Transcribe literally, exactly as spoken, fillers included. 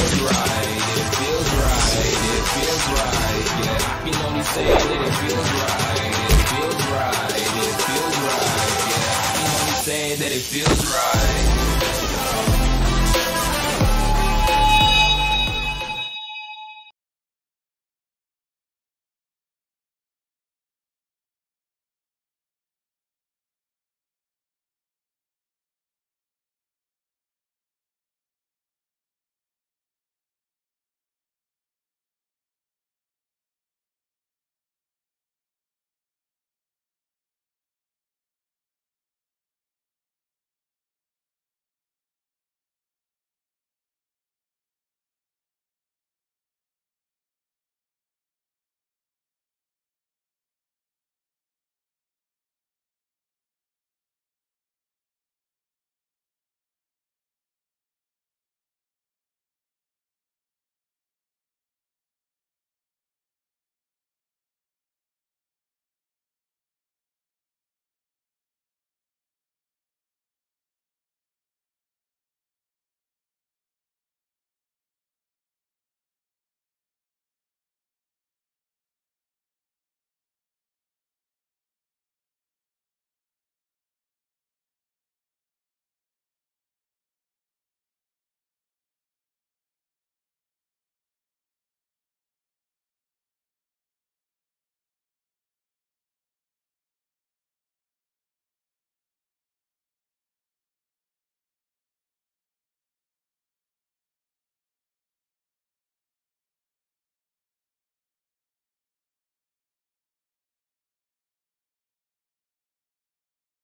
feels right, it feels right, it feels right, yeah. I can only say that it feels right, it feels right, it feels right, yeah. I can only say that it feels right.